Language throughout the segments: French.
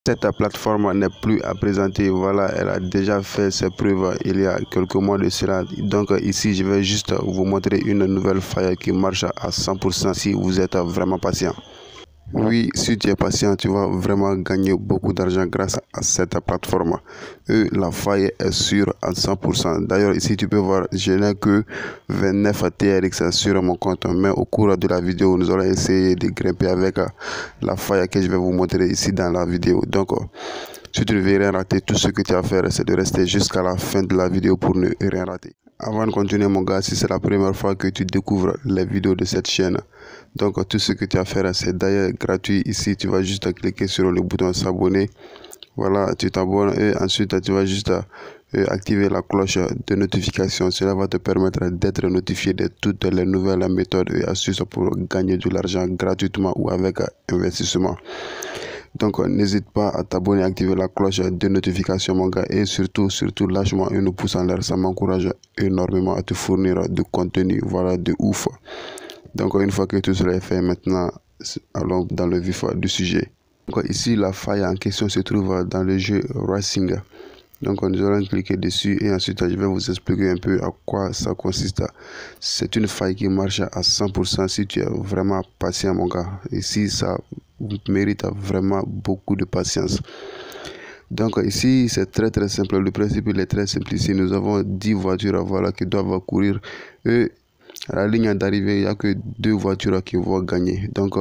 Cette plateforme n'est plus à présenter, voilà, elle a déjà fait ses preuves il y a quelques mois de cela. Donc ici, je vais juste vous montrer une nouvelle faille qui marche à 100% si vous êtes vraiment patient. Oui, si tu es patient, tu vas vraiment gagner beaucoup d'argent grâce à cette plateforme. Et la faille est sûre à 100%. D'ailleurs, ici, tu peux voir, je n'ai que 29 TRX sur mon compte. Mais au cours de la vidéo, nous allons essayer de grimper avec la faille que je vais vous montrer ici dans la vidéo. Donc, si tu ne veux rien rater, tout ce que tu as à faire, c'est de rester jusqu'à la fin de la vidéo pour ne rien rater. Avant de continuer, mon gars, si c'est la première fois que tu découvres les vidéos de cette chaîne, donc tout ce que tu as à faire, c'est d'ailleurs gratuit. Ici, tu vas juste cliquer sur le bouton s'abonner. Voilà, tu t'abonnes et ensuite tu vas juste activer la cloche de notification. Cela va te permettre d'être notifié de toutes les nouvelles méthodes et astuces pour gagner de l'argent gratuitement ou avec investissement. Donc n'hésite pas à t'abonner, activer la cloche de notification, mon gars, et surtout lâche-moi une pouce en l'air, ça m'encourage énormément à te fournir du contenu, voilà, de ouf. Donc une fois que tout cela est fait, maintenant allons dans le vif du sujet. Donc ici la faille en question se trouve dans le jeu Racing. Donc nous allons cliquer dessus et ensuite je vais vous expliquer un peu à quoi ça consiste. C'est une faille qui marche à 100% si tu es vraiment patient, mon gars. Ici ça mérite vraiment beaucoup de patience. Donc ici c'est très simple, le principe il est très simple. Ici nous avons 10 voitures, voilà, qui doivent courir et à la ligne d'arrivée il n'y a que 2 voitures qui vont gagner. Donc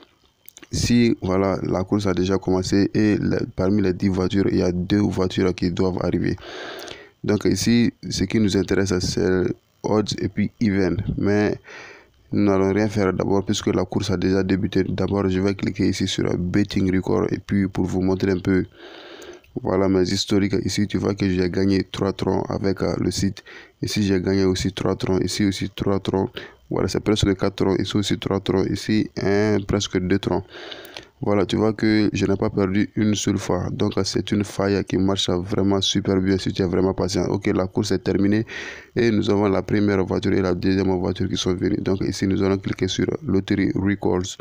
si voilà, la course a déjà commencé et parmi les 10 voitures il y a 2 voitures qui doivent arriver. Donc ici ce qui nous intéresse c'est odds et puis even, mais nous n'allons rien faire d'abord puisque la course a déjà débuté. D'abord je vais cliquer ici sur betting record et puis pour vous montrer un peu, voilà, mes historiques. Ici tu vois que j'ai gagné 3 troncs avec le site. Ici j'ai gagné aussi 3 troncs, ici aussi 3 troncs, voilà, c'est presque 4 troncs, ici aussi 3 troncs, ici presque 2 troncs. Voilà, tu vois que je n'ai pas perdu une seule fois. Donc c'est une faille qui marche vraiment super bien si tu es vraiment patient. Ok, la course est terminée et nous avons la première voiture et la deuxième voiture qui sont venues. Donc ici nous allons cliquer sur Lottery Records,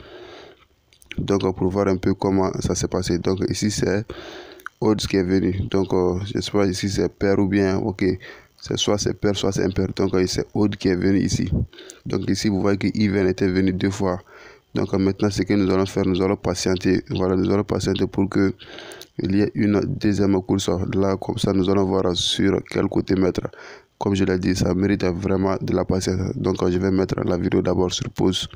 donc pour voir un peu comment ça s'est passé. Donc ici c'est odds qui est venu. Donc j'espère ici c'est pair ou bien, ok, c'est soit c'est pair soit c'est impair. Donc c'est odd qui est venu ici. Donc ici vous voyez que even était venu 2 fois. Donc maintenant ce que nous allons faire, nous allons patienter. Voilà, nous allons patienter pour que il y ait une deuxième course là, comme ça nous allons voir sur quel côté mettre. Comme je l'ai dit, ça mérite vraiment de la patience. Donc je vais mettre la vidéo d'abord sur pause.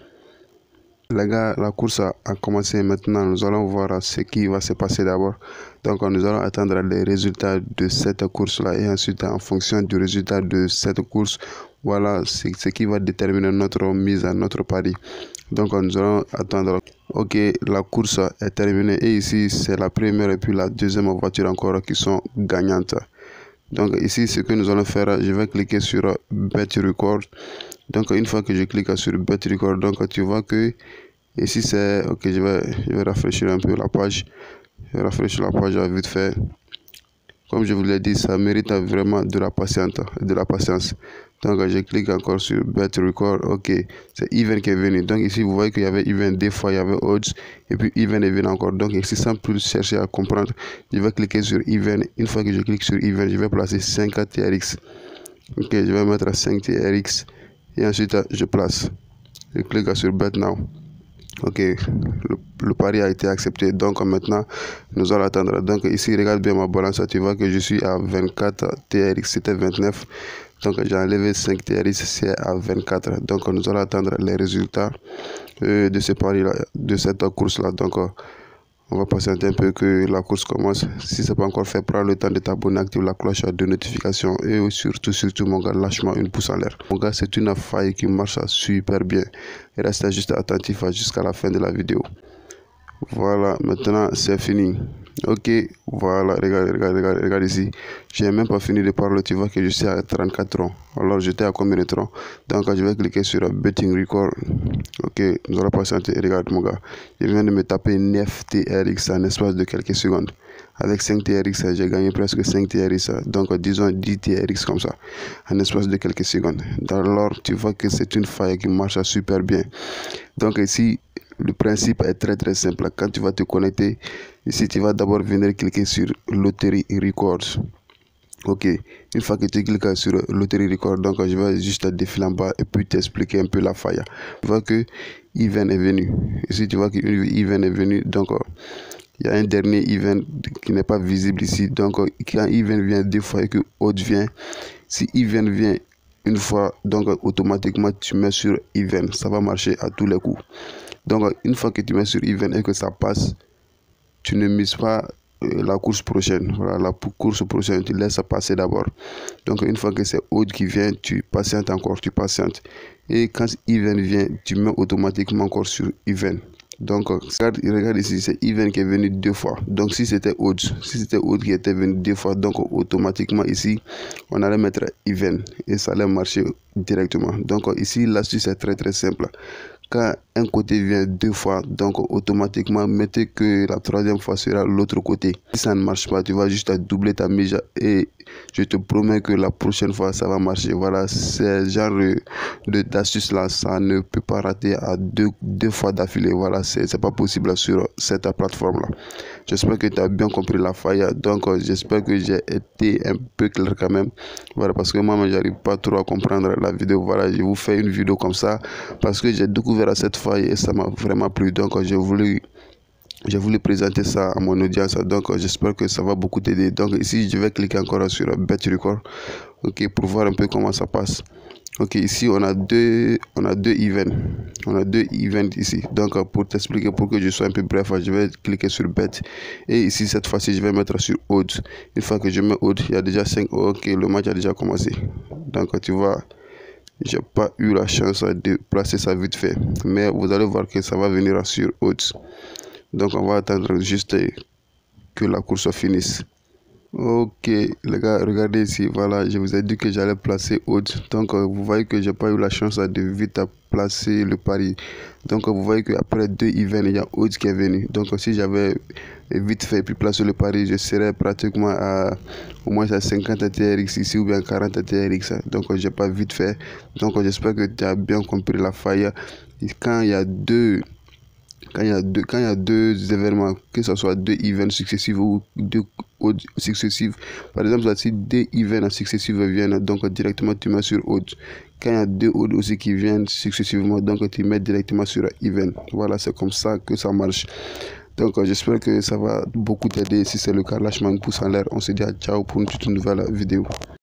Les gars, la course a commencé maintenant. Nous allons voir ce qui va se passer d'abord. Donc nous allons attendre les résultats de cette course là et ensuite en fonction du résultat de cette course, voilà, c'est ce qui va déterminer notre mise à notre pari. Donc nous allons attendre. Ok, la course est terminée et ici c'est la première et puis la deuxième voiture encore qui sont gagnantes. Donc ici ce que nous allons faire, je vais cliquer sur Bet Record. Donc une fois que je clique sur Bet Record, donc tu vois que ici c'est ok, je vais rafraîchir un peu la page. Je rafraîchis la page vite fait. Comme je vous l'ai dit, ça mérite vraiment de la patience. Donc je clique encore sur Bet Record. Ok, c'est even qui est venu. Donc ici vous voyez qu'il y avait even, des fois il y avait odds et puis even est venu encore. Donc ici sans plus chercher à comprendre, je vais cliquer sur even. Une fois que je clique sur even, je vais placer 5 TRX. Ok, je vais mettre 5 TRX et ensuite je place. Je clique sur Bet Now. Ok, le pari a été accepté. Donc maintenant nous allons attendre. Donc ici regarde bien ma balance, tu vois que je suis à 24 TRX, c'était 29. Donc j'ai enlevé 5 TRX, c'est à 24. Donc nous allons attendre les résultats de ce pari là, de cette course là. Donc on va patienter un peu que la course commence. Si ce n'est pas encore fait, prends le temps de t'abonner, active la cloche de notification et surtout mon gars, lâche-moi une pouce en l'air. Mon gars, c'est une faille qui marche super bien. Et reste juste attentif jusqu'à la fin de la vidéo. Voilà, maintenant c'est fini. Ok, voilà, regarde ici. J'ai même pas fini de parler, tu vois que je suis à 34 troncs. Alors j'étais à combien de troncs? Donc je vais cliquer sur Betting Record. Ok, nous allons patienter. Regarde mon gars, je viens de me taper 9 TRX en espace de quelques secondes. Avec 5 TRX, j'ai gagné presque 5 TRX. Donc disons 10 TRX comme ça, en espace de quelques secondes. Alors tu vois que c'est une faille qui marche super bien. Donc ici, Le principe est très simple. Quand tu vas te connecter, ici tu vas d'abord venir cliquer sur Lottery Records. Ok, une fois que tu cliques sur Lottery Record, donc je vais juste défiler en bas et puis t'expliquer un peu la faille. Tu vois que event est venu. Ici tu vois que event est venu, donc il y a un dernier event qui n'est pas visible ici. Donc quand event vient deux fois et que autre vient, si event vient une fois, donc automatiquement tu mets sur event, ça va marcher à tous les coups. Donc une fois que tu mets sur event et que ça passe, tu ne mises pas la course prochaine. Voilà, la course prochaine, tu laisses passer d'abord. Donc une fois que c'est autre qui vient, tu patientes encore, tu patientes. Et quand event vient, tu mets automatiquement encore sur event. Donc regarde ici, c'est event qui est venu deux fois. Donc si c'était autre qui était venu deux fois, donc automatiquement ici on allait mettre event et ça allait marcher directement. Donc ici l'astuce est très simple. Quand un côté vient deux fois, donc automatiquement mettez que la troisième fois sera l'autre côté. Si ça ne marche pas, tu vas juste doubler ta mise et je te promets que la prochaine fois ça va marcher. Voilà, c'est genre d'astuce là, ça ne peut pas rater à deux fois d'affilée. Voilà, c'est pas possible sur cette plateforme là. J'espère que tu as bien compris la faille. Donc j'espère que j'ai été un peu clair quand même. Voilà, parce que moi j'arrive pas trop à comprendre la vidéo. Voilà, je vous fais une vidéo comme ça parce que j'ai découvert à cette faille et ça m'a vraiment plu. Donc j'ai voulu présenter ça à mon audience. Donc j'espère que ça va beaucoup t'aider. Donc ici je vais cliquer encore sur Bet Record, ok, pour voir un peu comment ça passe. Ok, ici on a deux events. On a deux events ici. Donc pour t'expliquer, pour que je sois un peu bref, je vais cliquer sur Bet. Et ici cette fois-ci je vais mettre sur Odds. Une fois que je mets Odds, il y a déjà 5. Ok, le match a déjà commencé. Donc tu vois, j'ai pas eu la chance de placer ça vite fait. Mais vous allez voir que ça va venir sur Odds. Donc on va attendre juste que la course finisse. Ok les gars, regardez ici, voilà, je vous ai dit que j'allais placer Odds. Donc vous voyez que j'ai pas eu la chance de vite placer le pari. Donc vous voyez qu'après deux events, il y a Odds qui est venu. Donc si j'avais vite fait puis placer le pari, je serais pratiquement à au moins à 50 TRX ici ou bien 40 TRX. Donc j'ai pas vite fait. Donc j'espère que tu as bien compris la faille. Quand il y a deux événements, que ce soit deux events successifs ou deux odds successifs, par exemple si deux events successifs viennent, donc directement tu mets sur odds. Quand il y a deux odds aussi qui viennent successivement, donc tu mets directement sur event. Voilà, c'est comme ça que ça marche. Donc j'espère que ça va beaucoup t'aider. Si c'est le cas, lâche-moi un pouce en l'air. On se dit à ciao pour une toute nouvelle vidéo.